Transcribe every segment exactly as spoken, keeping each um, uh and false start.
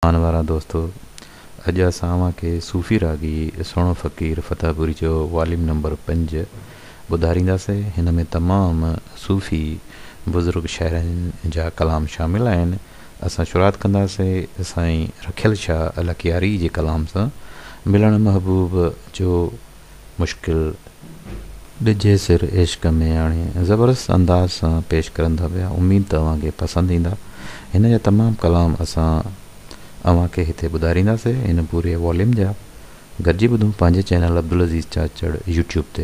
मान वारा दोस्तों, अॼु असां अव्हांखे सूफ़ी रागी सोणो फ़क़ीर फतेहपुरी जो वॉल्यूम नंबर पंज ॿुधारींदासीं। हिन में तमामु सूफ़ी बुज़ुर्ग शाइरनि जा कलाम शामिल आहिनि। असां शुरूआत कंदासीं साईं रखियल शाह अलकियारी जे कलाम सां। मिलण महबूब जो मुश्किल ॾिजे सिर इश्क में हाणे ज़बरदस्त अंदाज़ सां पेश करंदा पिया। उमेद तव्हांखे पसंदि ईंदा। हिन जा तमामु कलाम असां अव्हांखे हिते ॿुधारींदासीं। हिन पूरे वॉल्यूम जा गॾिजी ॿुधूं पंहिंजे चैनल अब्दुल अज़ीज़ चाचड़ यूट्यूब ते।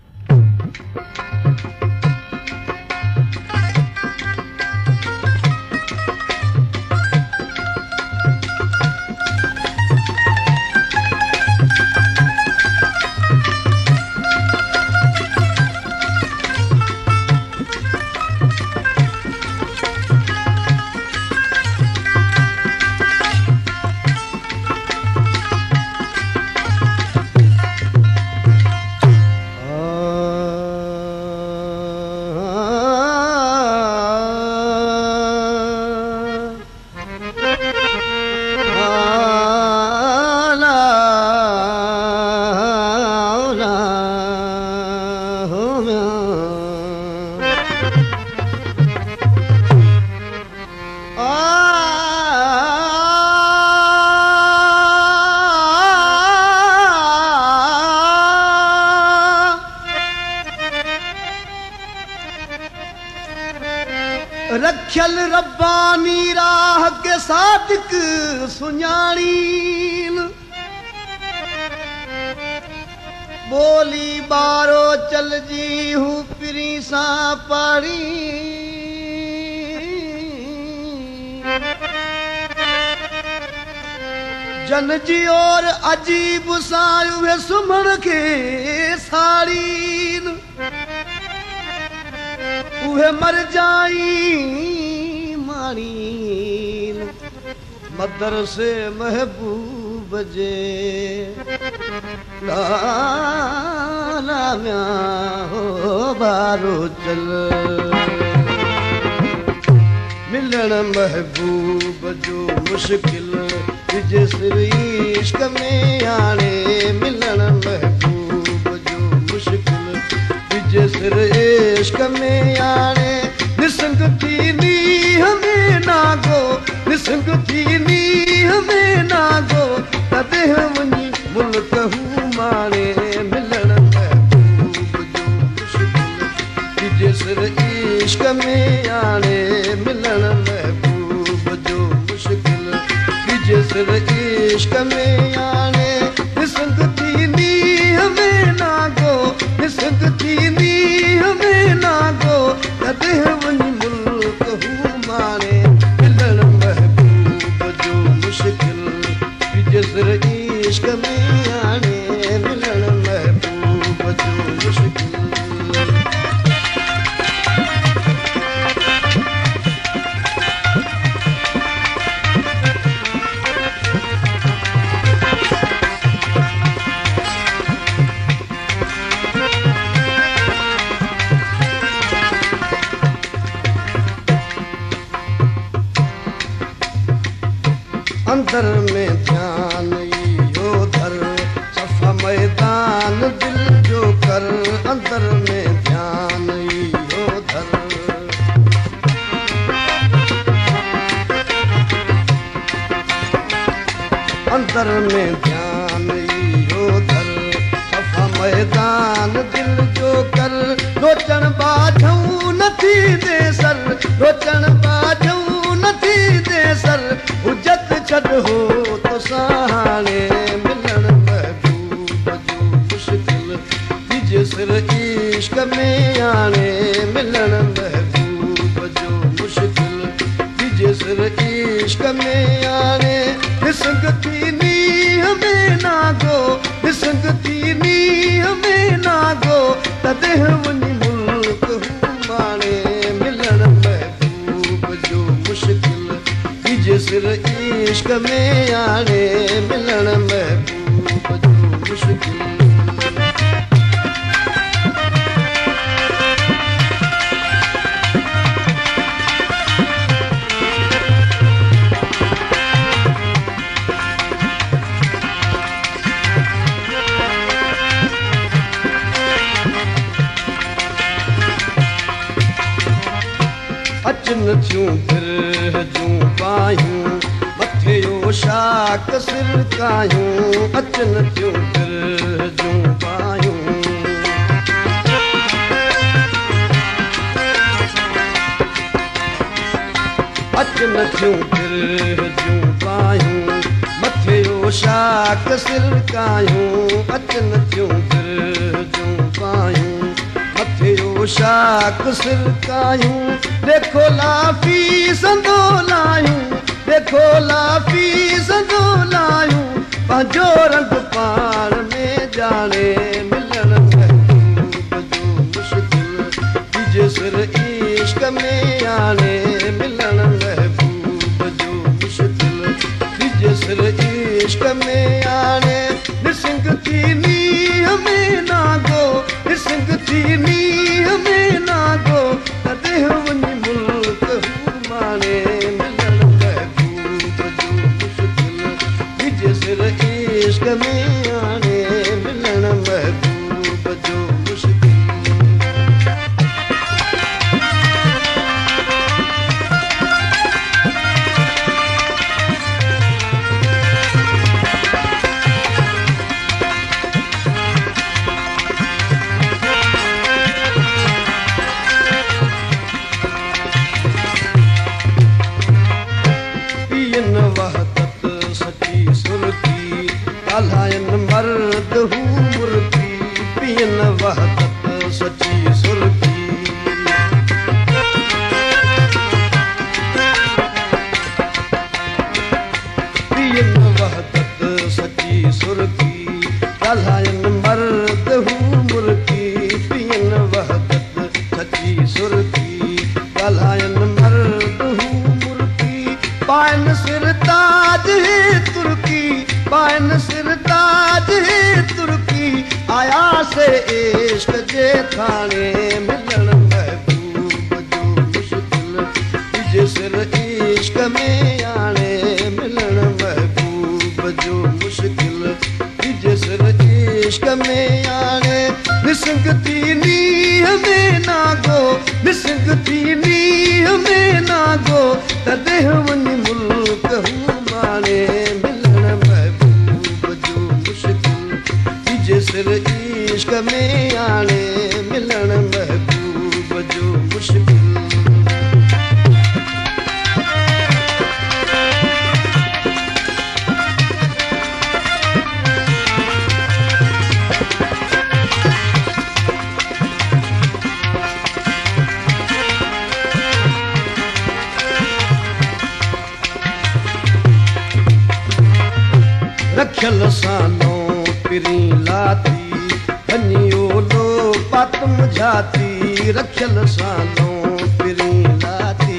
रखियल रब्बानी राह के सादिक सुञाणीन बोली बारो चलजी हूँ पिरी सा पारी जन जी और अजीब सायूं है सुमण के साड़ीन उहे मर जाई मारीन मदरसे महबूब जे लाला म्या हो बारो चल मिलण महबूब जो मुश्किल तुझे सिर इश्क में आने मिलण महबूब जो मुश्किल तुझे सिर इश्क में आने निसंग थी नी हमें नागो निसंग थी नी हमें नागो तदे वनी मुल्क हूँ माने मिलण महबूब जो मुश्किल तुझे सिर इश्क में आने मिलण महबूब जो मुश्किल तुझे सिर इश्क में आने निसंग थी नी हमें नागो निसंग थी नी हमें नागो तदे वनी मुल्क हूँ माने मिलण महबूब जो मुश्किल तुझे सिर इश्क में आने मिलण महबूब जो मुश्किल। अंदर में ध्यान यो धर सफा मैदान दिल जो कर अंदर में ध्यान यो धर अंदर में ध्यान यो धर सफा मैदान दिल जो कर रोचन बाझूं नथी दे सर रोचन बाझूं नथी दे सर हुजत छड़ हो तो सहाने मिलण महबूब जो मुश्किल तुझे सिर इश्क में आने मिलण महबूब जो मुश्किल तुझे सिर इश्क में आने निसंग थी नी हमें नागो निसंग थी नी हमें नागो तदे वनी मुल्क हूँ माने मिलण महबूब जो मुश्किल तुझे सिर इश्क में आने मिलण महबूब जो मुश्किल। अचन थियूं फिर जूं पायूं मथे यो शाक सिर कायूं अचन थियूं फिर जूं पायूं अचन थियूं फिर जूं पायूं मथे यो शाक सिर कायूं अचन थियूं फिर जूं पायूं मथे यो शाक सिर कायूं देखो लाफी संदो लायूं देखो लाफी संदो लायूं पंहिंजो रंग पाण में जाने मिलण महबूब जो मुश्किल तुझे सिर इश्क में आने मिलण महबूब जो मुश्किल तुझे सिर इश्क में आने निसिंग थी नीह में नागो निसिंग थी नीह में नागो तॾहिं वञी मुल्क हू माने मिलण महबूब जो मुश्किल तुझे सिर इश्क में आने मिलण महबूब जो मुश्किल ॻाल्हाइनि मर्द हू मुर्गी पीअनि वहदत सची सुर्गी पीअनि वहदत सची सुर्गी ॻाल्हाइनि मर्द हू मुर्गी पीअनि वहदत सची सुर्गी ॻाल्हाइनि मर्द हू मुर्गी पाइनि सिर ताज तुर्की पाइनि सिर ताज तुर्की आया से इश्क जे थाने मिलण महबूब जो मुश्किल तुझे सिर इश्क में आने मिलण महबूब जो मुश्किल तुझे सिर इश्क में आने निसिंग थी नीह में नागो निसिंग थी नीह में नागो तॾहिं वञी मुल्क हू माने मिलण महबूब जो मुश्किल तुझे सिर इश्क में आने मिलण महबूब जो मुश्किल रखियल सानो पिरी लाती बनियो लो पातम जाती रखियल सानो पिरी लाती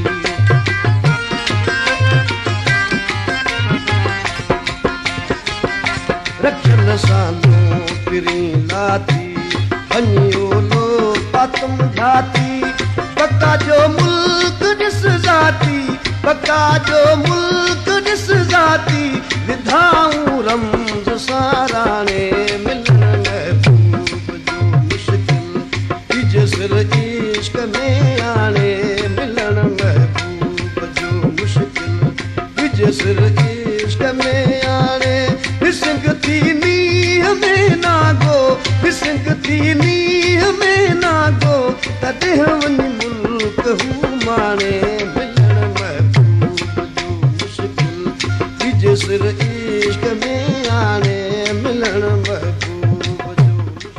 रखियल सानो पिरी लाती बनियो लो पातम जाती पक्का जो मुल्क ॾिस जाती पक्का जो मुल्क ॾिस जाती विधाऊं रमज़ साराने मिलण महबूब जो मुश्किल तुझे सिर इश्क में आने मिलण महबूब जो मुश्किल तुझे सिर इश्क में आने निसिंग थी नीह में नागो निसिंग थी नीह में नागो तॾहिं वञी मुल्क हू माने मिलण महबूब जो मुश्किल तुझे सिर इश्क में आने मिलण महबूब जो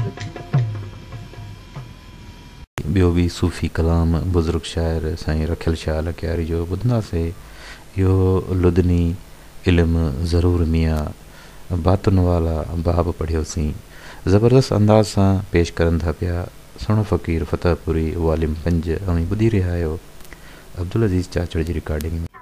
ॿियो बि सूफ़ी कलाम बुज़ुर्ग शाइर साईं रखियल शाह लकियारी जो ॿुधंदासीं इहो लुदनी इल्मु ज़रूर मियां बातुन वाला बाब पढ़ियोसीं ज़बरदस्त अंदाज़ सां पेश करनि था पिया सुहिणो फ़क़ीर फतेहपुरी वालिम पंज ऐं ॿुधी रहिया आहियो अब्दुल अज़ीज़ चाचड़ जी रिकॉर्डिंग में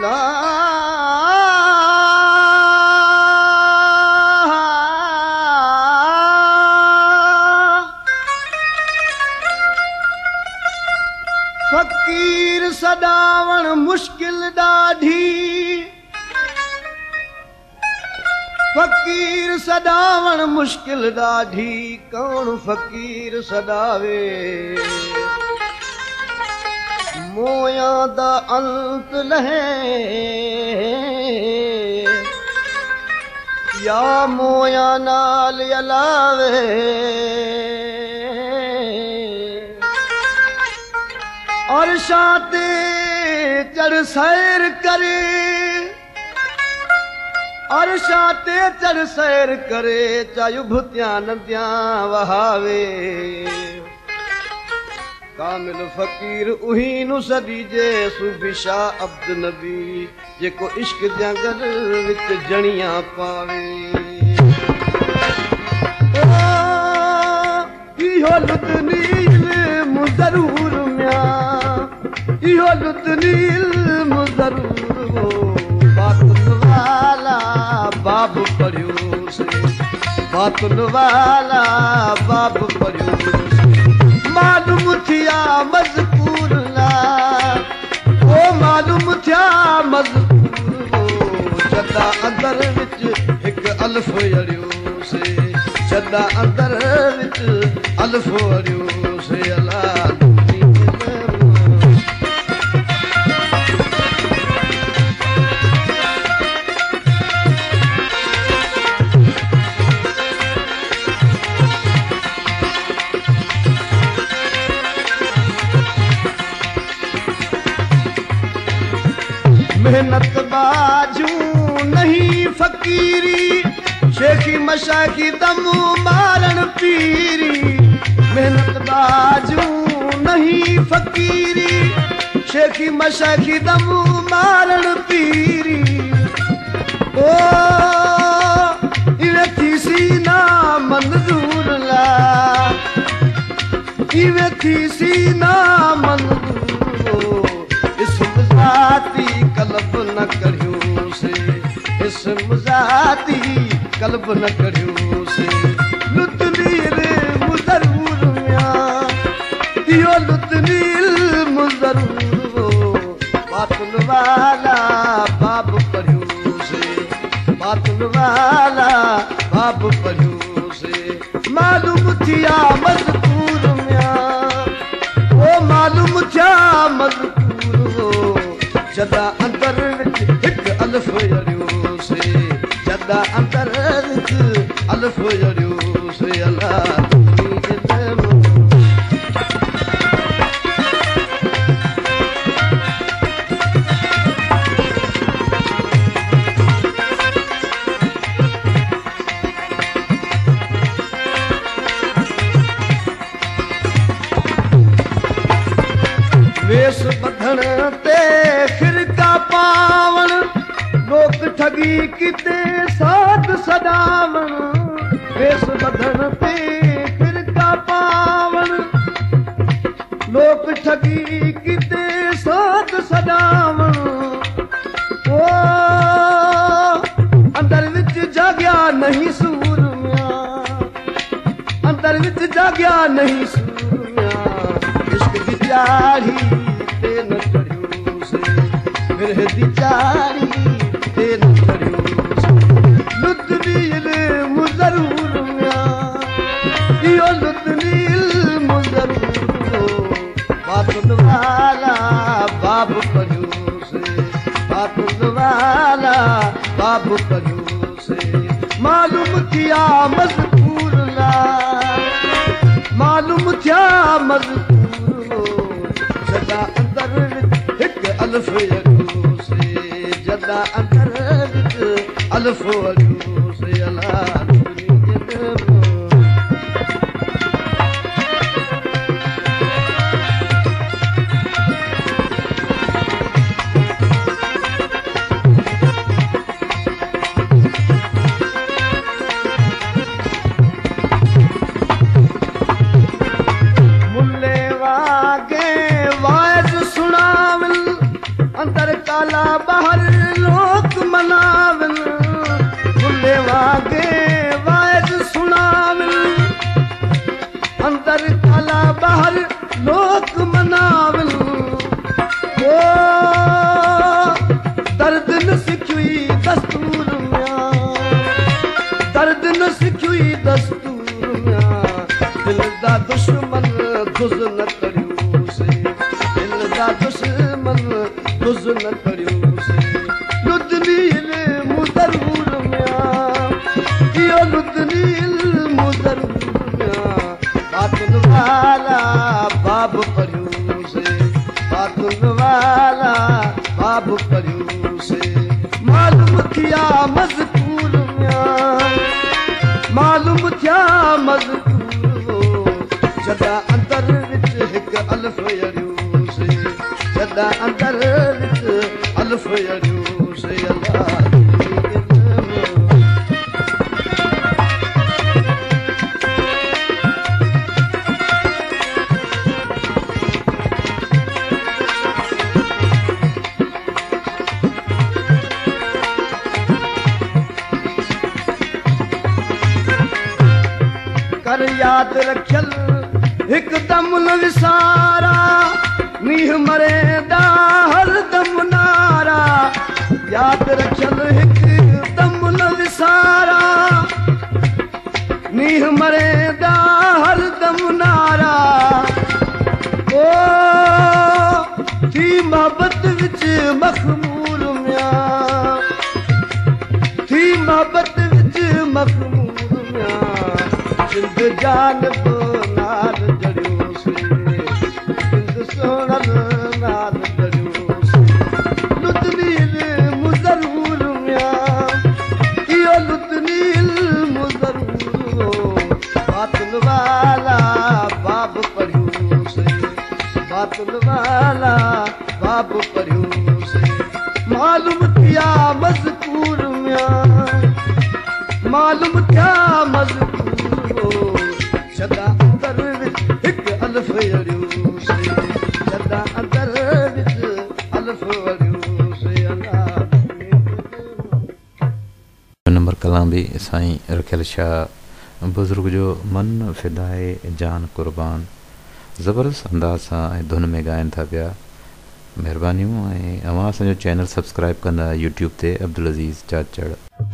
ला फकीर सदावण मुश्किल ॾाढी फकीर सदावण मुश्किल ॾाढी कौन फकीर सदावे मोया दा अंत लहे या मोया नाल अलावे अर्शां ते चढ़ सैर करे अर्शां ते चढ़ सैर करे चाहे उभत्यां नदियां वहावे कामिल फकीर उही नु सदीजे सूफी शाह अब्द नबी जेको इश्क दियां गल विच जणियां पावे इहो लुत्नी इल्म ज़रूर म्या इहो लुत्नी इल्म ज़रूर हो बातुन वाला बाब पढ़ियो से बातुन वाला बाब पढ़ियो से मालूम थिया मज़कूर ला ओ मालूम थिया मज़कूर हो जदा अंदर विच हिक अल्फ अड़ियो से जदा अंदर विच अल्फ अड़ियो से अल्लाह मेहनत बाजू नहीं फकीरी शेखी मशाखी दम मारण पीरी मेहनत बाजू नहीं फकीरी शेखी मशाखी दम मारण पीरी ओ इवे थी सीना मंजूर ला इवे थी सीना मंजूर इसम जाती कल्ब न करियो से इसम जाती कल्ब न करियो से लुत्नी इल्म ज़रूर म्या इहो लुत्नी इल्म ज़रूर हो बातुन वाला बाब पढ़ियो से बातुन वाला बाब पढ़ियो से मालूम थिया मज़कूर म्या ओ मालूम थिया मज़कूर हो जदा अंदर विच हिक अल्फ अड़ियो से जदा अंदर विच अल्फ अड़ियो से अल्लाह वेस बधण ते फिरका पावण लोक ठगी किते साथ सदावण वेस बधण ते फिरका पावण लोक ठगी किते साथ सदावण ओ अंदर विच जाग्या नहीं सूर म्या अंदर विच जाग्या नहीं सूर म्या इश्क दी चाढ़ी ते न चढ़ियो से फिर दी चाढ़ी ते न चढ़ियो से लुत्नी इल्म ज़रूर म्या इहो लुत्नी इल्म ज़रूर हो बातुन वाला बाब पढ़ियो से बातुन वाला बाब पढ़ियो से मालूम थिया मज़कूर ला मालूम थिया मज़कूर हो जदा अंदर विच हिक अल्फ अड़ियो से जदा अंदर विच अल्फ अड़ियो से अल्लाह काला बाहर तुझ न करियोसीं दिल जा दुश्मन तुझ न करियोसीं लुदनी इल्मु ज़रूर मियां इहो लुदनी इल्मु ज़रूर मियां बातुन वाला बाब पढ़ियोसीं बातुन वाला बाब पढ़ियोसीं मालूम थिया मज़कूर मियां मालूम थिया मज़कूर जॾहिं अंदर विच हिकु अल्फ़ अड़ियोसीं जॾहिं अंदर विच अल्फ़ अड़ियोसीं अल्लाह कर याद रखियल हिकदम न विसारा मींह मरेंदा हरदम नारा याद रखियल हिकदम न विसारा मींह मरेंदा हरदम नारा ओ थी मोहब्बत विच मखमूर मियां थी मोहब्बत विच मखमूर मियां सिंध जानब नाल जड़ियोसीं सिंध सोनल नाल जड़ियोसीं लुदनी इल्मु ज़रूर मियां इहो लुदनी इल्मु ज़रूर बातुन वाला बाब पढ़ियोसीं बातुन वाला बाब पढ़ियोसीं मालूम थिया मज़कूर मियां मालूम थिया मज़कूर जॾहिं अंदर विच हिकु अल्फ़ अड़ियोसीं जॾहिं अंदर विच अल्फ़ अड़ियोसीं नंबर कलाम बि साईं रखियल शाह बुज़ुर्ग जो मन फिदाए जान क़ुर्बान ज़बरदस्त अंदाज़ सां ऐं धुन में ॻाइनि था पिया महिरबानियूं ऐं अवां असांजो चैनल सब्सक्राइब कंदा यूट्यूब ते अब्दुल अज़ीज़ चाचड़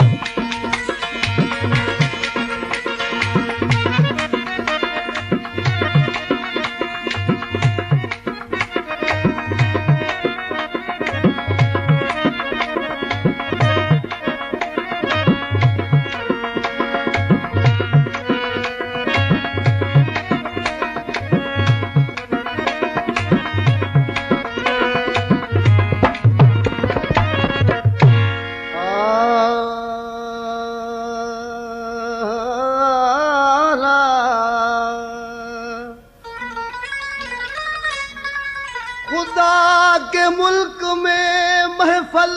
खुदा के मुल्क में महफल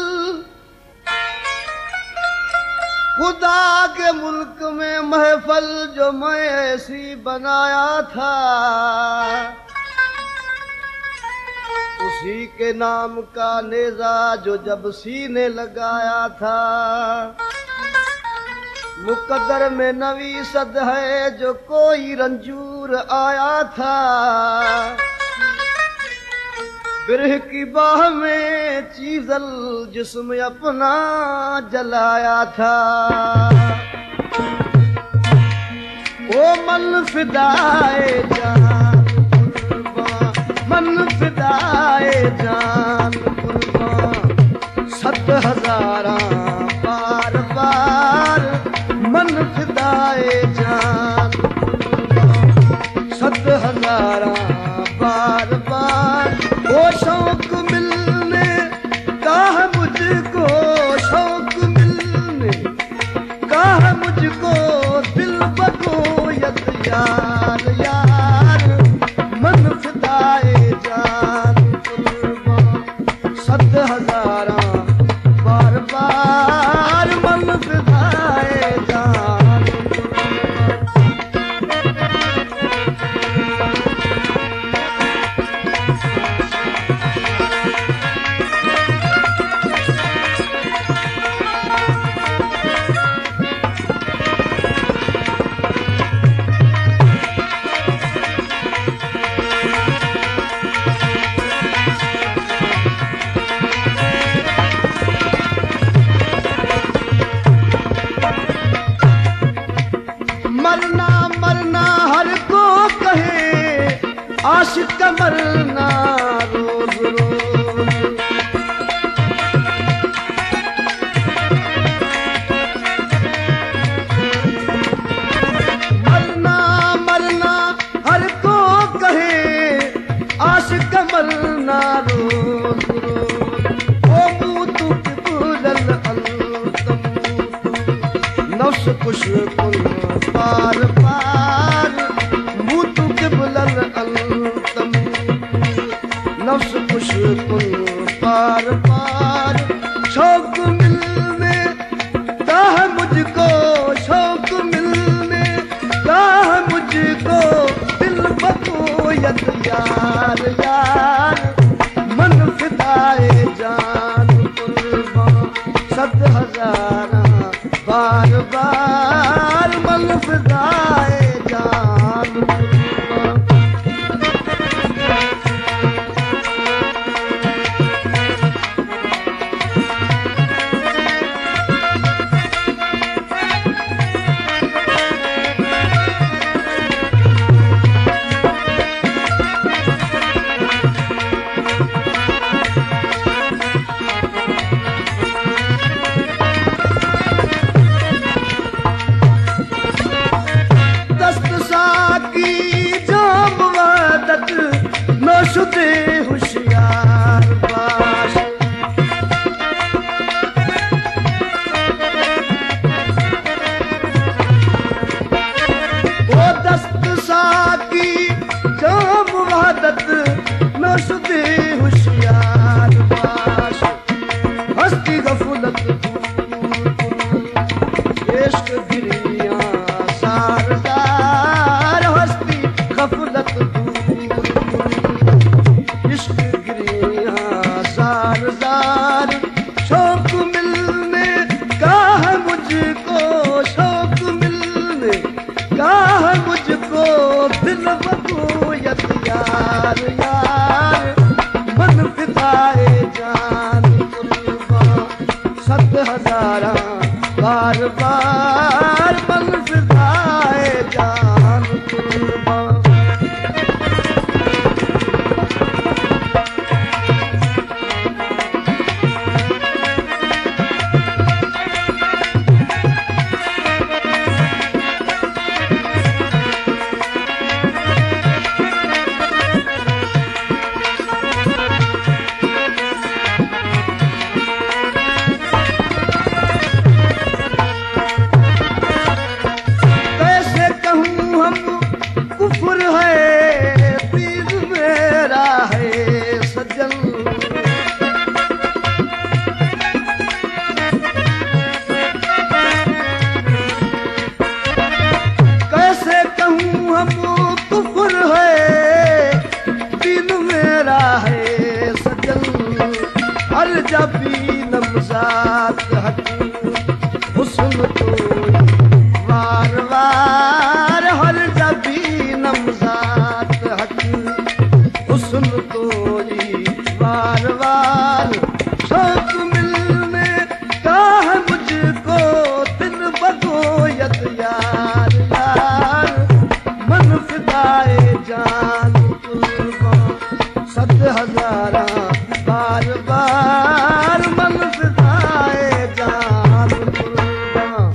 खुदा के मुल्क में महफल जो मैं ऐसी बनाया था उसी के नाम का नेजा जो जब सीने लगाया था मुकद्दर में नवीसत है जो कोई रंजूर आया था बिरह की बाह में चीजल जिस्म अपना जलाया था वो मन फिदाए जान कुर्बान मन फिदाए जान कुर्बान सत हजारा बार बार मन फिदाए जान कुर्बान सत हजारा बार बार वो शौक मिलने का है मुझको शौक मिलने का है मुझको दिल बगोयत यार यार मन फिदाए जान कुर्बान सत हजारा बार बार मन फिदाए जान कुर्बान रोज। मरना मरना हर को कहे आशिक मरना रोज रोज। ओ मूतू किबुलल नफ्स कुश कुल पार पार मूतू किबुलल अलतम नफ्स कुश कुल पार पार। शौक मिलने का है मुझको शौक मिलने का है मुझको दिल बकोयत यार यार मन फिदाए जान कुर्बान सद हजारा बार बार मन फिदाए जान कुर्बान। नौशुदे होशियार बाश वो दस्त साकी जाम वहादत नौशुदे होशियार बाश। हस्ती गफलत इश्क गिरिया सारदार हस्ती गफलत इश्क गिरिया सारदार। शौक मिलने का है मुझको शौक मिलने का है मुझको दिल बकोयत यार यार मन फिदाए जान कुर्बान सद हजारा बार बार मन फिदाए जान कुर्बान। जबी नमजात हक हुस्न तो वार वार हर जबी नमजात हक हुस्न तो वार वार। शौक मिलने का है मुझको दिल बकोयत यार यार मन फिदाए जान कुर्बान सद हजारा बार बार मन फिदाए जान कुर्बान।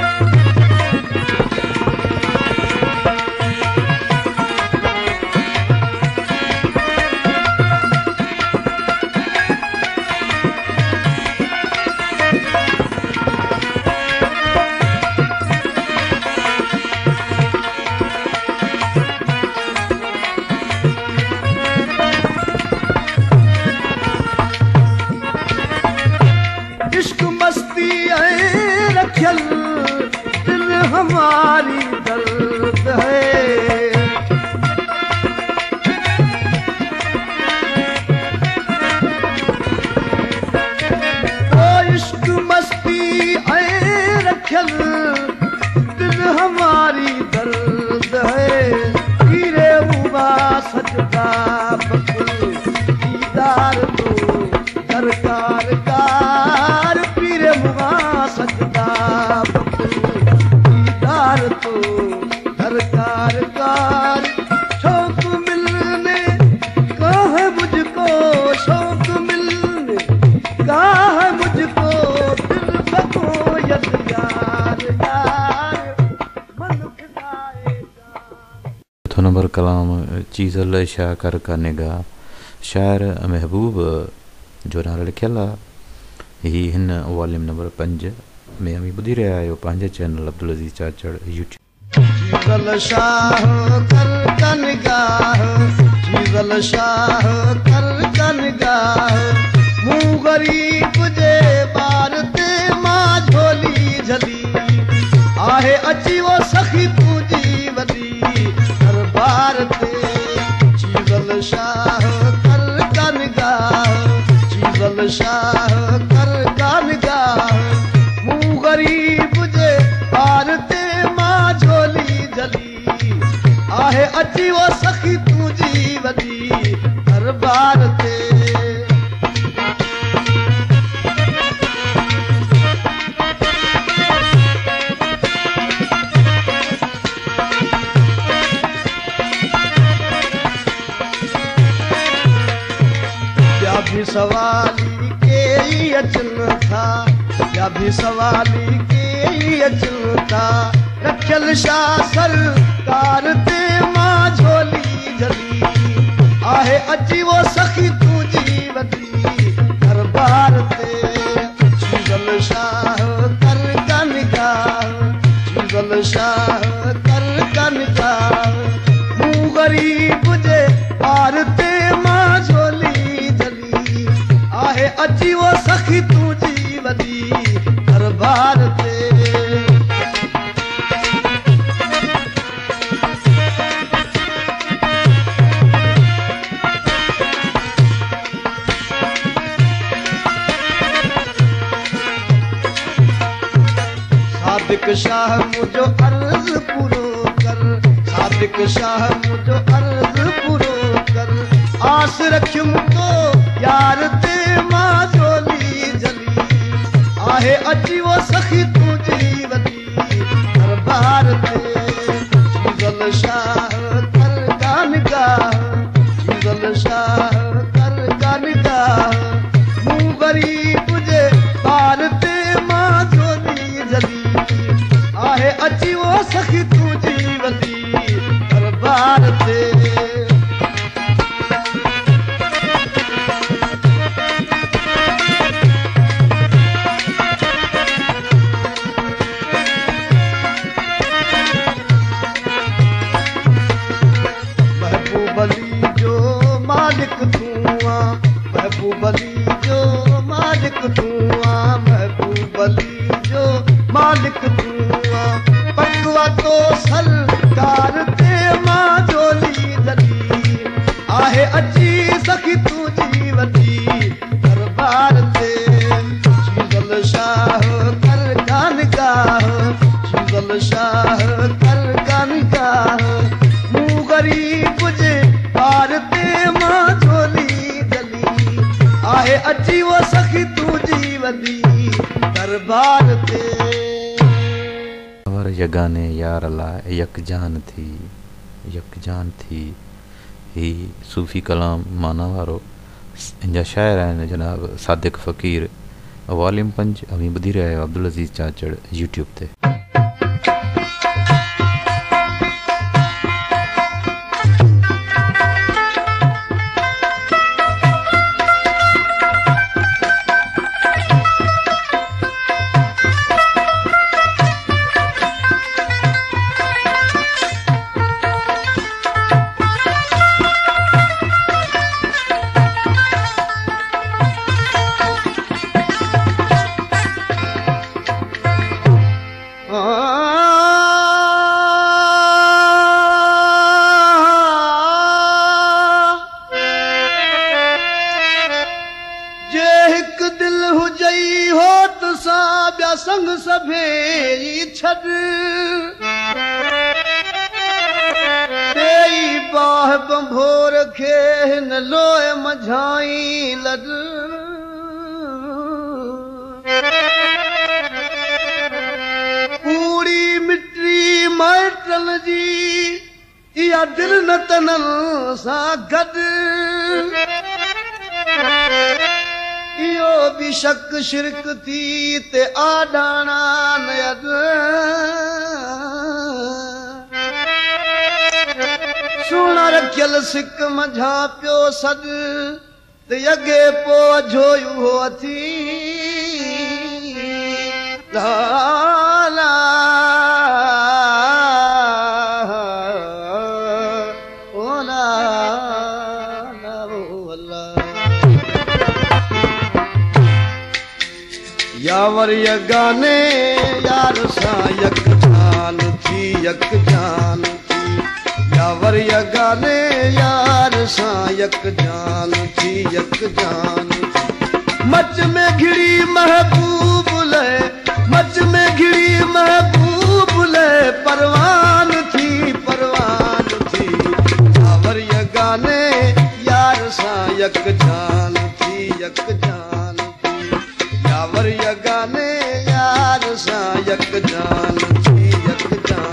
इश्क मस्ती है रखल दिल हमारी दर्द है। ओ इश्क मस्ती है रखल दिल हमारी दर्द है। हीरे हुआ सजदा बकुल दीदार तो दरकार कार पीरे मुआ सजदा दीदार तो दरकार कार। शौक मिलने का है मुझको नंबर कलाम चीज़ल शाह कर का निगाह शायर महबूब जो नालो लिखियल आहे ही हिन वॉल्यूम नंबर पंज में अमी ॿुधी रहिया आहियो पंहिंजे चैनल अब्दुल अज़ीज़ चाचड़ यूट्यूब। चीज़ल शाह कर का निगाह चीज़ल शाह कर का निगाह मूं गरीब जे ॿार ते मां झोली झली आहे अची वो सखी तुंहिंजी वॾी दरबार ते चीज़ल शाह कर का निगाह चीज़ल शाह कर का निगाह मूं गरीब जे ॿार ते मां झोली झली आहे अची वो सखी तुंहिंजी वॾी दरबार ते भी सवाली के ही अचन था या भी सवाली के ही अचन था रखियल शाह सरकार ते मां झोली झली आहे अची वो सखी तुंहिंजी वॾी दरबार ते चीज़ल शाह कर का निगाह चीज़ल शाह कर का निगाह मूं गरीब जे ॿार ते मां झोली आहे अची वो सखी तुंहिंजी वॾी दरबार ते सादिक शाह मुंहिंजो अर्ज़ पूरो कर सादिक शाह मुंहिंजो अर्ज़ पूरो कर आस रखियुमि तो यार ते मां झोली झली आहे अची वो सखी तुंहिंजी वॾी दरबार ते चीज़ल शाह कर का निगाह चीज़ल शाह कर का निगाह मूं गरीब जे ॿार ते मां झोली झली आहे अची वो सखी तुंहिंजी वॾी दरबार ते मालिक तूं आ महबूब अली जो मालिक तूं आ महबूब अली जो मालिक तूं आ पटवा तो सरकार ते मां झोली झली आहे अची सखी तुंहिंजी वॾी दरबार ते चीज़ल शाह कर का निगाह चीज़ल शाह कर का निगाह मूं गरीब जे ॿार ते मां झोली झली आहे अची वो सखी तुंहिंजी वॾी दरबार ते और यगाने यार अल्लाह यकजान थी यकजान थी ही सूफ़ी कलाम माना वारो इन जा शाइर आहिनि जनाब सादिक फ़क़ीर वॉल्यूम पंज अमी ॿुधी रहिया आहियो अब्दुल अज़ीज़ चाचड़ यूट्यूब ते। संग सभे छॾ तेई बाह बंभोर खे हिन लोए मझाई लॾ कूड़ी मिटी माइटनि जी इहा दिलि न तननि सां गॾु इहो बि शक शिरक थी ते आडाणा नयद सुना रखियल सिक मझा पियो सद ते अगे पो जोयू हो अथी ला ला ओ ला ला ओ अल्लाह यावर यगाने यार सा यक जान थी यक जान यावर यगाने यार सा यक जान थी यक जान मच में घिड़ी महबूब ले मच में घिड़ी महबूब ले परवान थी परवान थी यावर यगाने यार सा यक जान थी यक जान थी यावर यगाने यार सा यक जान थी यक जान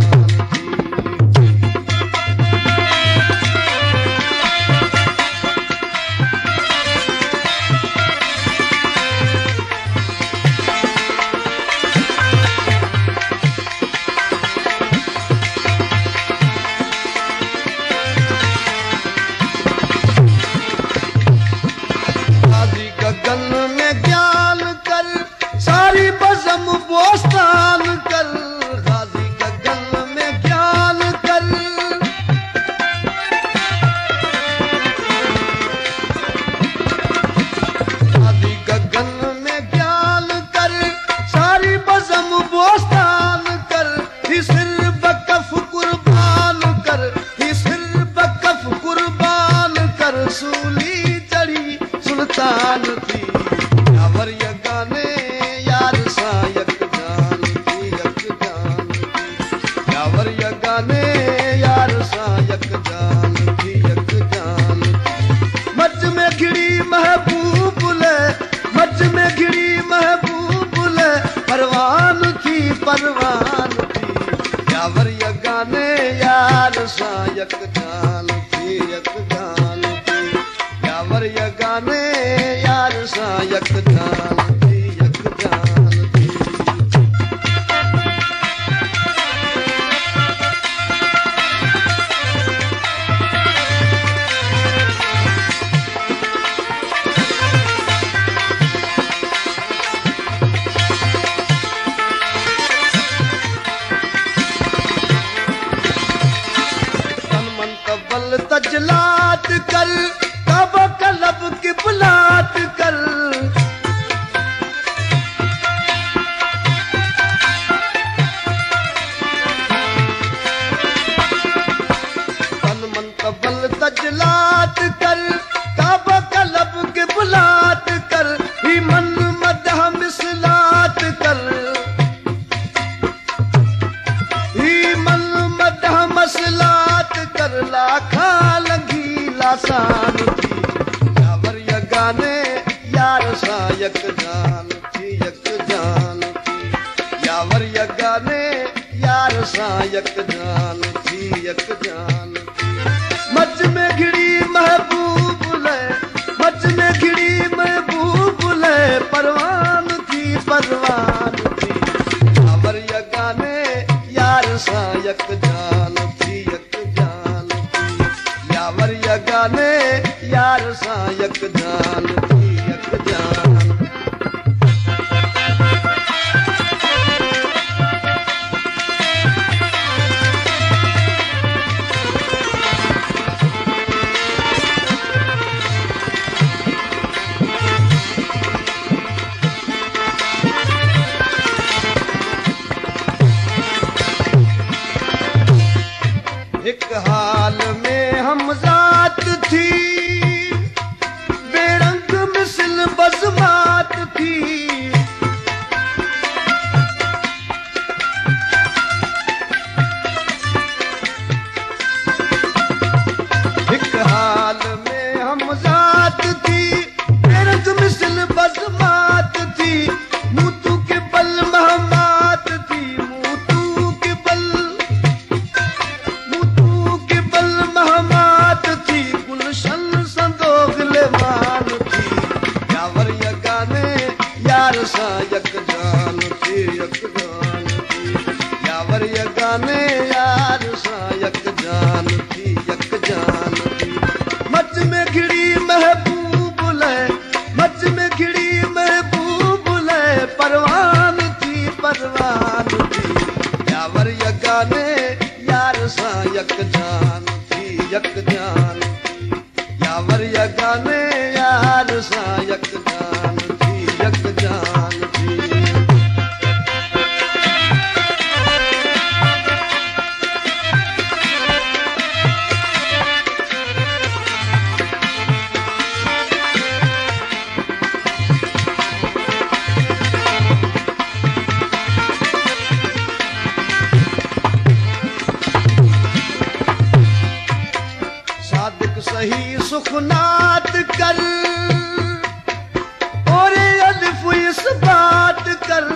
बोस्तान कर गाजी गगन में ज्ञान कर गाजी गगन में ज्ञान कर सारी बज़म बोस्तान कर ही सिर बकफ कुर्बान कर ही सिर बकफ कुर्बान कर सूली चढ़ी सुल्तान थी यावर यगाने यार सा यक यावर यगाने यार सा यक जान थी यक जान मच में घिड़ी महबूब ले मच में घिड़ी महबूब ले परवान थी परवान थी यावर यगाने यार सा यक जान थी यक जान थी यावर यगाने यार सा यक जान थी यक जान थी तजलात कर कब कलब की बुलात कर तन मन कबल तजलात कर कब कलब की बुलात कर ही मन मदह मिसलात कर ही मन मदह मसलात कर लाखा लगी लासान थी यावर यगाने यार सा यक जान थी यक जान थी यावर यगाने यार सा यक जान थी यक जान मच में घिड़ी महबूब ले मच में घिड़ी महबूब ले परवान थी परवान थी यावर यगाने यार सा यक जान थी यक जान थी यावर यगाने यार सा यक जान थी यक जान यक जान थी यक जान यावर यगाने यार सा यक जान थी यक जान थी सही सुखनात कर और अलिफ इस बात कर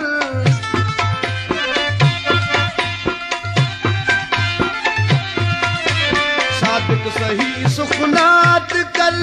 सादिक सही सुखनात कर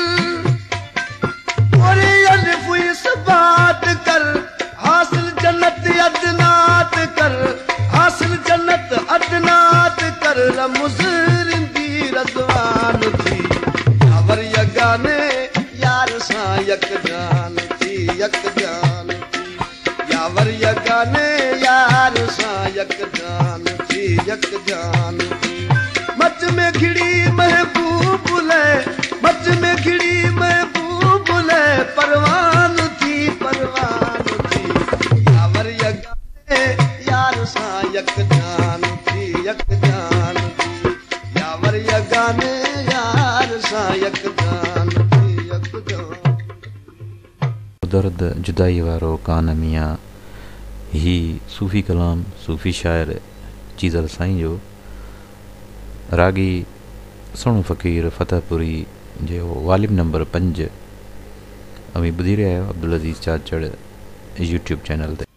और अलिफ इस बात कर हासिल जन्नत अदनात कर हासिल जन्नत अदनात कर रमुज़रिंदी रज़वान थी यावर यगाने यार सा यक जान थी यक जान थी यावर यगाने यार सा यक जान थी यक जान थी मच में खिड़ी महबूब ले मच में खिड़ी महबूब ले परवान थी परवान थी यावर यगाने यार सा यक जान थी यक जान थी यावर यगाने यार सा यक जान थी यक जान दर्द जुदाई वारो कान मियाँ ही सूफ़ी कलाम सूफ़ी शायर चीज़ल साईं जो रागी सोणो फ़क़ीर फतेहपुरी जो वालिम नंबर पंज अमी ॿुधी रहिया आहियो अब्दुल अज़ीज़ चाचड़ यूट्यूब चैनल ते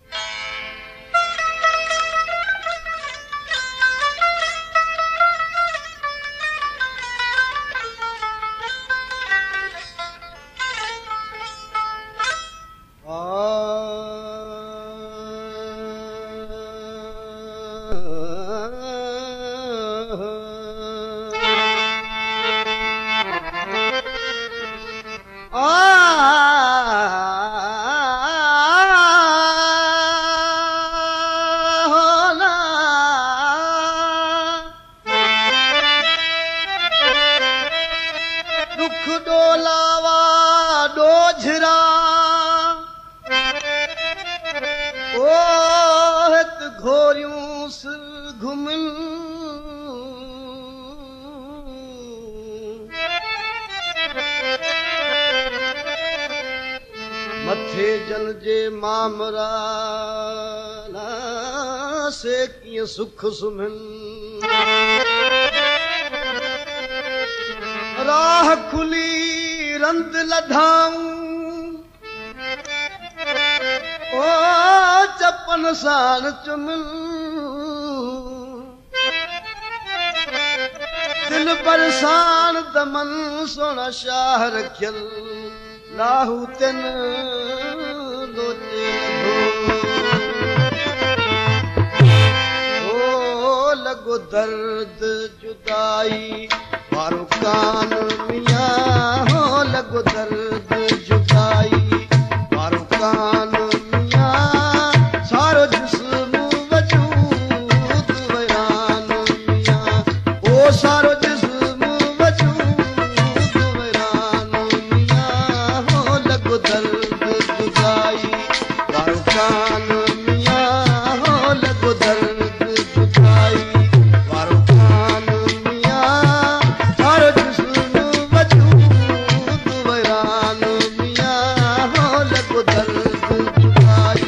मथे जन जे मामरा से कीअं सुख सुमिन राह खुली रंद लधाऊं ओ चपन साण चुमिन दिल बरसान दमन सोना शाह रखियल लाहू तिन लोचे ओ लगो दर्द जुदाई वारो कान मियाँ हो लगो दर्द जुदाई वारो कान मियाँ सारो जिस्म वजूद वैरान मियाँ ओ सारो जिस्म वजूद वैरान मियाँ हो लगो दर्द जुदाई वारो कान मियाँ हो लगो दर्द जुदाई वारो कान मियाँ सारो जिस्म वजूद वैरान मियाँ हो लगो दर्द जुदाई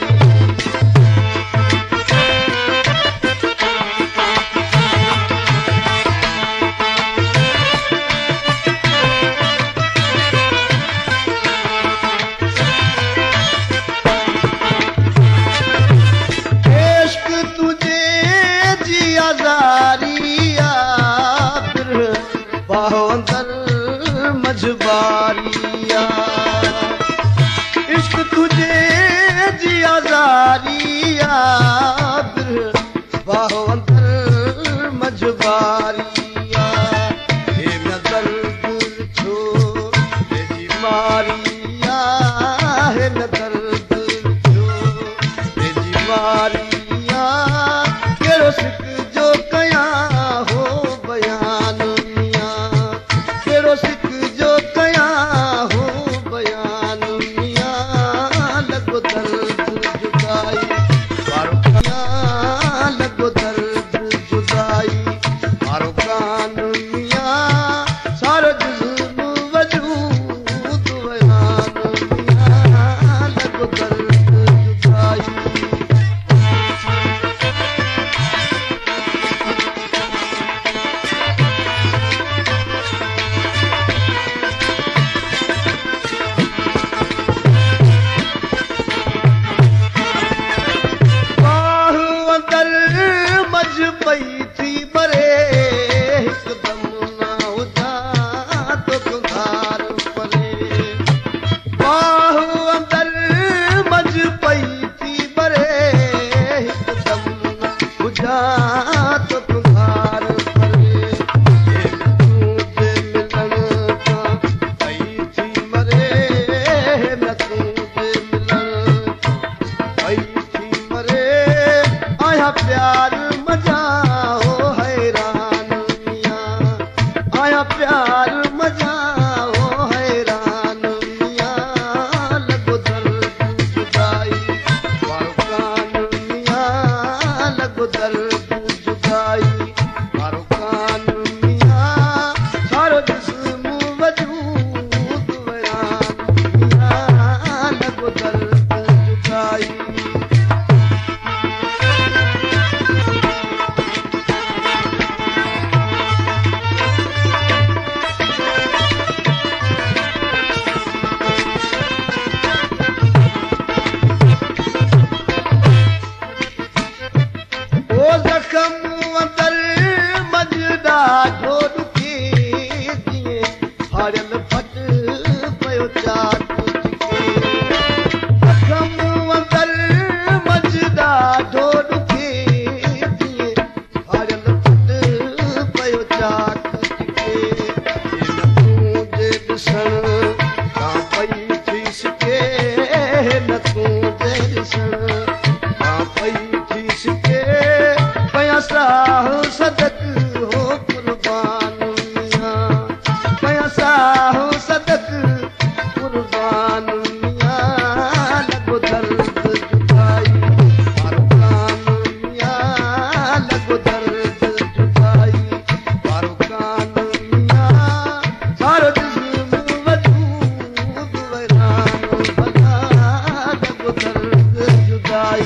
मां पई थी सिके पया साह सदक हो कुर्बान मियां पया साह सदक कुर्बान मियां लगो दर्द जुदाई फारूकान मियां लगो दर्द जुदाई फारूकान मियां सारो जिस्म वजूद वैरान भला लगो दर्द जुदाई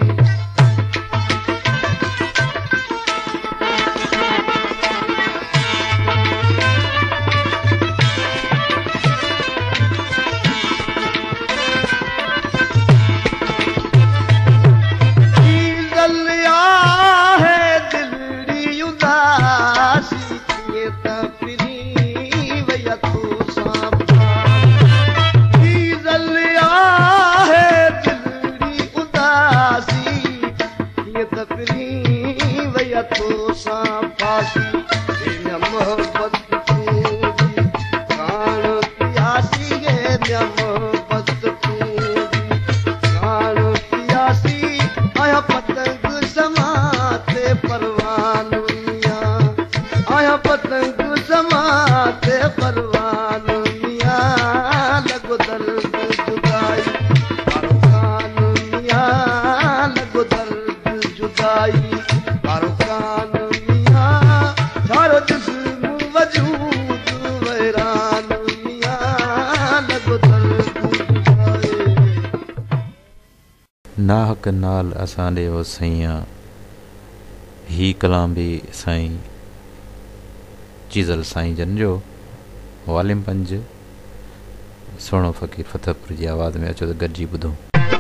नाहक नाल असांजे ओ सैया ही कलाम भी साईं चीज़ल साईं जन जो वालिम पंज सोणो फ़कीर फतेहपुर जी आवाज़ में अचो त गॾिजी ॿुधूं।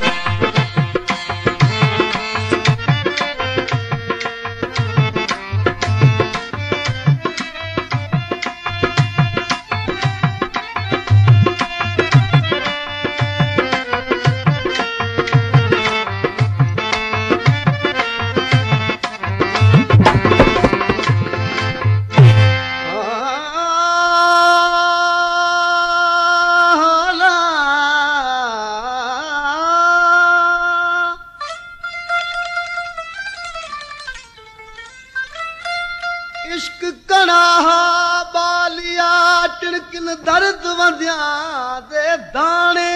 इश्क कणा बालिया टिणकिन दर्द वंदिया दे दाने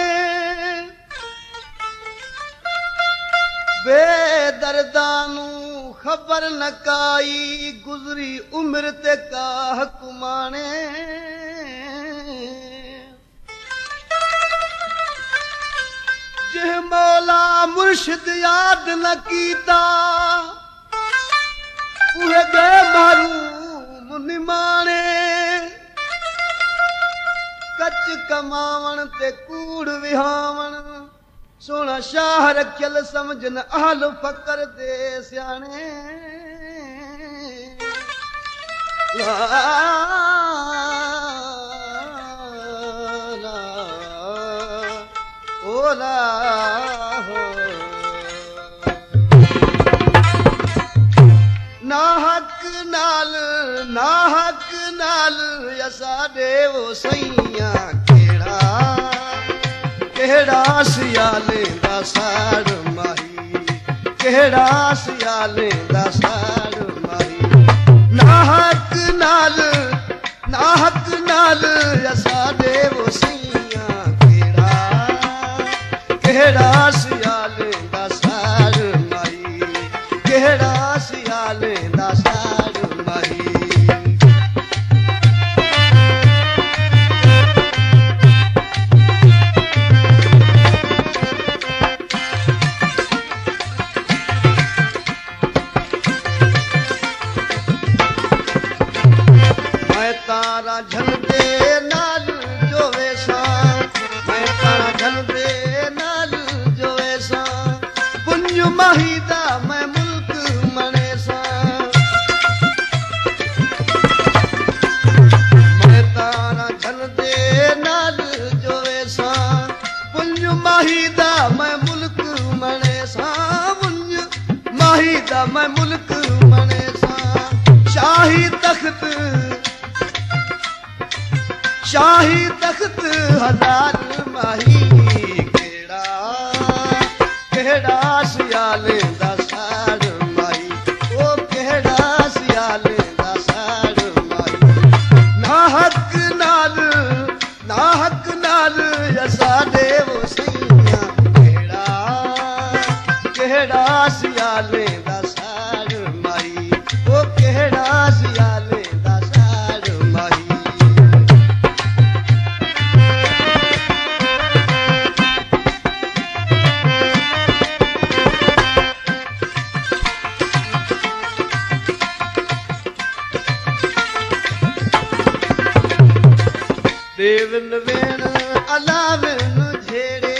बेदर्दानू खबर न काई गुजरी उम्र ते का हुकुमाने जिह मौला मुर्शिद याद न कीता उहे गए मारूम निमाणे कच कमावण ते कूड़ विहावण सोना शाह रखियल समझन अहल फकर दे सियाणे ला ला ओ ला हो नाहक नाल नाहक नाल असा देवो सैया केड़ा केड़ा सियाले दा साड़ माही केड़ा सियाले दा साड़ माही नाहक नाल नाहक नाल असा देवो सैया केड़ा केड़ा सियाले दा साड़ माही केड़ा सियाले दा साड़ माही मैं तारा झलदे नाल जो वैसा मैं तारा झलदे नाल जो वैसा पुंज माहीदा मैं मुल्क मने सा मैं तारा झलदे नाल जो वैसा पुंज माहीदा मैं मुल्क मने सा पुंज माहीदा मैं मुल्क मने सा शाही तख्त शाही तख्त हजार माही केड़ा केड़ा सियाले दा साड़ माही ओ केड़ा सियाले दा साड़ माही देवन वेण अलावन झेड़े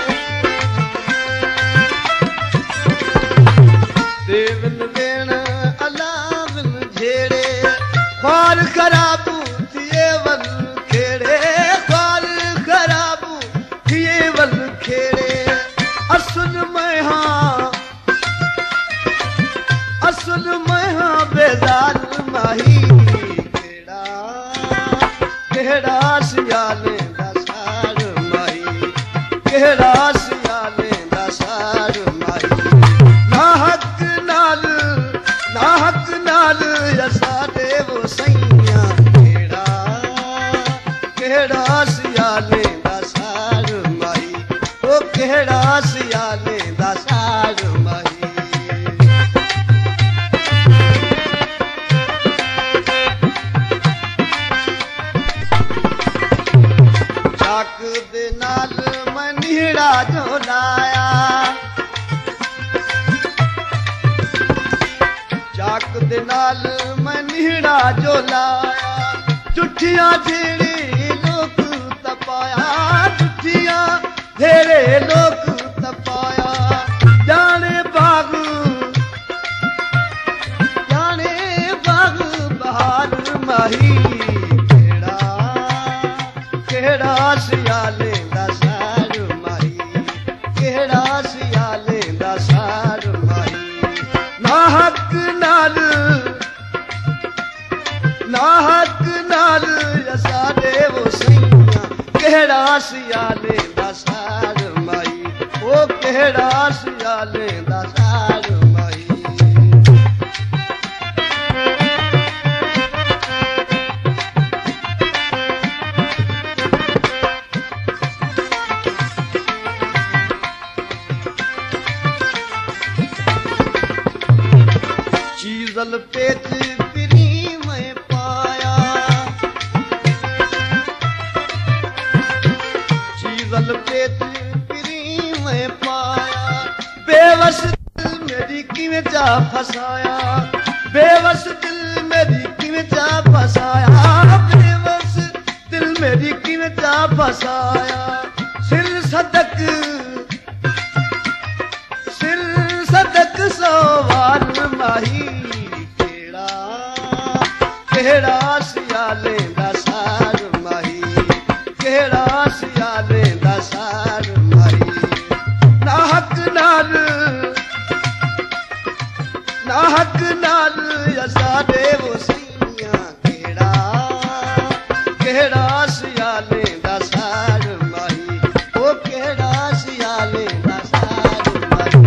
देवन वेण अलावन झेड़े ख्वार खराबू थिए वल खेड़े ख्वार खराबू थिए वल खेड़े असुल महा असुल महा बेजार माही केड़ा केड़ा सियाले दा साड़ माही केड़ा सियाले दा साड़ माही ना हक नाल ना हक नाल असा देवो सैया केड़ा केड़ा सियाले दा साड़ माही ओ केड़ा सियाले दा साड़ माही चाक दे नाल मनीड़ा जो लाया चाक दे नाल मनीड़ा जो लाया जुठियां जेड़े लोग तपाया जुठियां जेड़े लोग तपाया जाने बाग जाने बाग बहार माही केड़ा केड़ा सियाले दा साड़ माही केड़ा सियाले दा साड़ माही ना हक नाल ना हक नाल असा देवो सैया केड़ा सियाले दा साड़ माही ओ केड़ा सियाले दा साड़ माही चीजल पेच पिरी में पाया चीजल पेच पिरी में पाया बेवस दिल मेरी किवें जा फसाया बेवस दिल मेरी किवें जा फसाया बेवस दिल मेरी किवें जा फसाया सिर सदक सिर सदक सवार माही केड़ा केड़ा सियाले दा साड़ माही केड़ा सियाले दा साड़ माही ना हक नाल ना हक नाल असा देवो सैया केड़ा केड़ा सियाले दा साड़ माही ओ केड़ा सियाले दा साड़ माही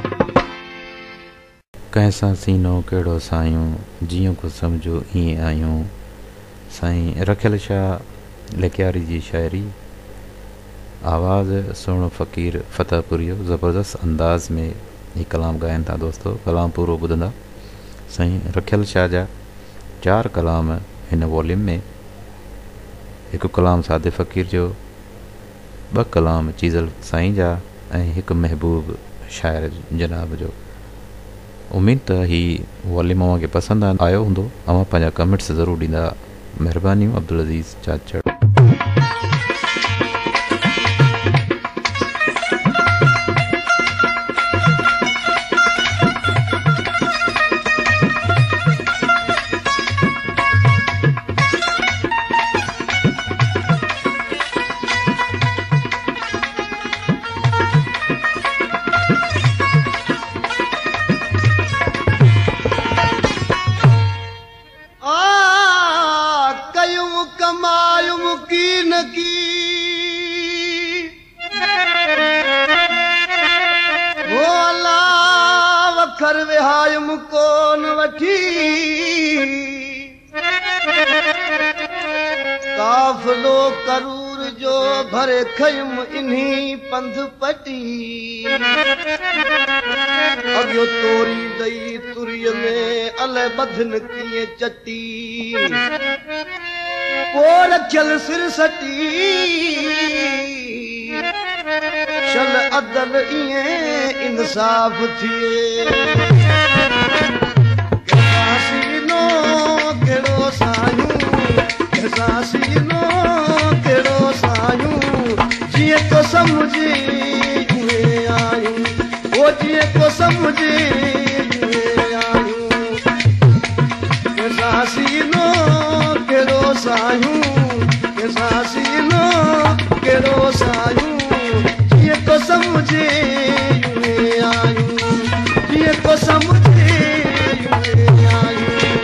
कैसा सीनो केड़ो सायूं जियों को समझो ईअं आयूं साईं रखियल शाह लेकियारी जी शायरी आवाज़ सुहिणो फ़क़ीर फतेहपुरी जो ज़बरदस्त अंदाज़ में ही कलाम ॻाइनि था दोस्तो कलाम पूरो ॿुधंदा साईं रखियल शाह जा चार कलाम हिन वॉल्यूम में हिकु कलाम सादे फ़क़ीर जो ॿ कलाम चीज़ल साईं जा ऐं हिकु महबूब शाइर जनाब जो उम्मीद त ही वॉल्यूम अव्हांखे पसंदि आयो हूंदो अव्हां पंहिंजा कमेंट्स ज़रूरु ॾींदा महिरबानी अब्दुल अज़ीज़ चाचड़ कर विहाय मुकोन वठी काफलो करूर जो भरे खयुम इन्ही पंध पटी अॻियो तोरी दई तुरीअ में अल बधन कीअं चटी पोइ रखियल सिर सटी चल अदल ईअं इंसाफ़ थिए कंहिंसां सीनो कहिड़ो सायूं कंहिंसां सीनो कहिड़ो सायूं जीअं तो सम्झी उहे आयूं ओ जीअं तो सम्झी उहे आयूं कंहिंसां सीनो कहिड़ो सायूं कंहिंसां सीनो कहिड़ो सायूं जीअं तो सम्झी उहे आयूं जीअं तो सम्झी उहे आयूं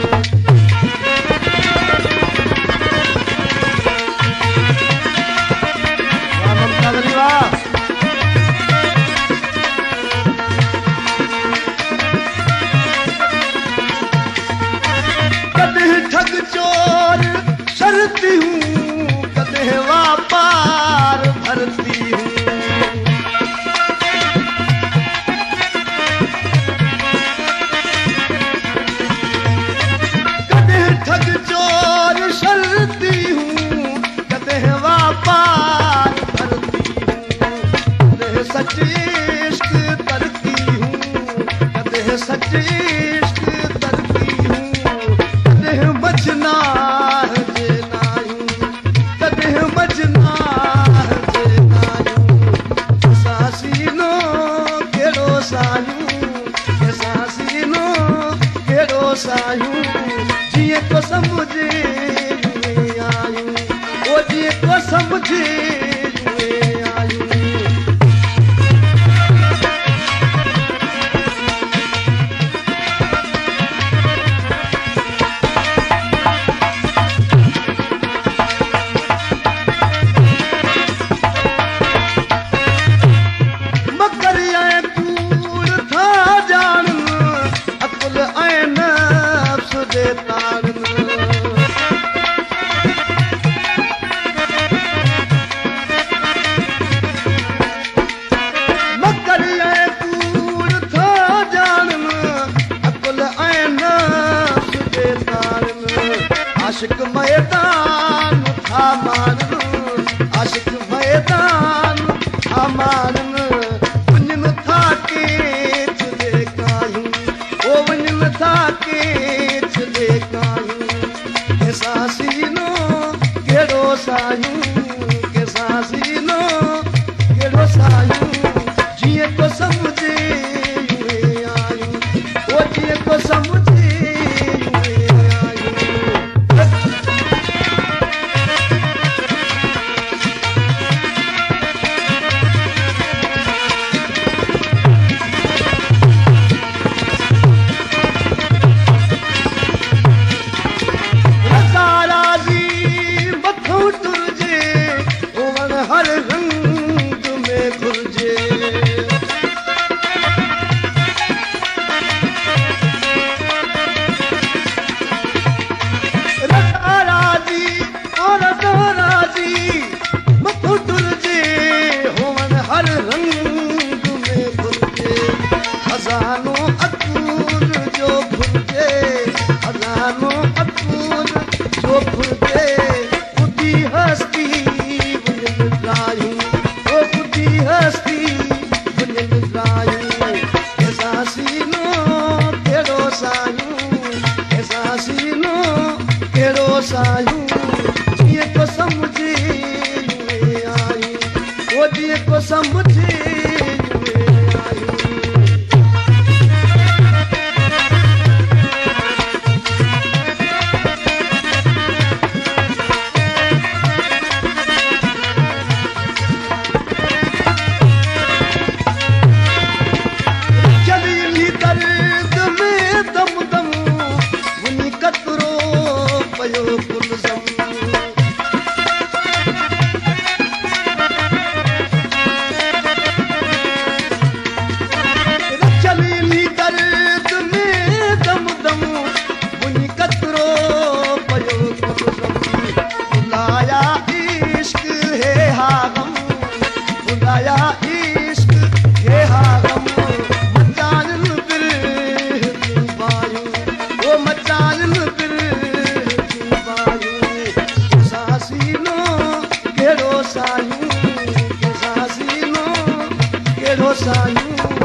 ठग चोर शरती हूँ कदे व्यापार भरती हूँ कदे ठग चोर शरती हूँ कदे व्यापार भरती हूँ कदे सच इश्क करती हूँ कदे सच इश्क मजना जे नायूं कॾहिं मजना जे नायूं कंहिंसां सीनो कहिड़ो सायूं कंहिंसां सीनो कहिड़ो सायूं जीअं को सम्झे उहे आयूं ओ जीअं को सम्झे उहे आयूं आशिक मैदान था मारन आशिक मैदान था मारन वञनि था केच देखायूं ओ वञनि था केच देखायूं कंहिंसां सीनो कहिड़ो सायूं कंहिंसां सीनो कहिड़ो सायूं जीअं को सम्झे उहे आयूं ओ जीअं को सम्झे के हागम मचान फिर पायूं वो मचान फिर पायूं सासीनो केड़ो सायूं सासीनो केड़ो सायूं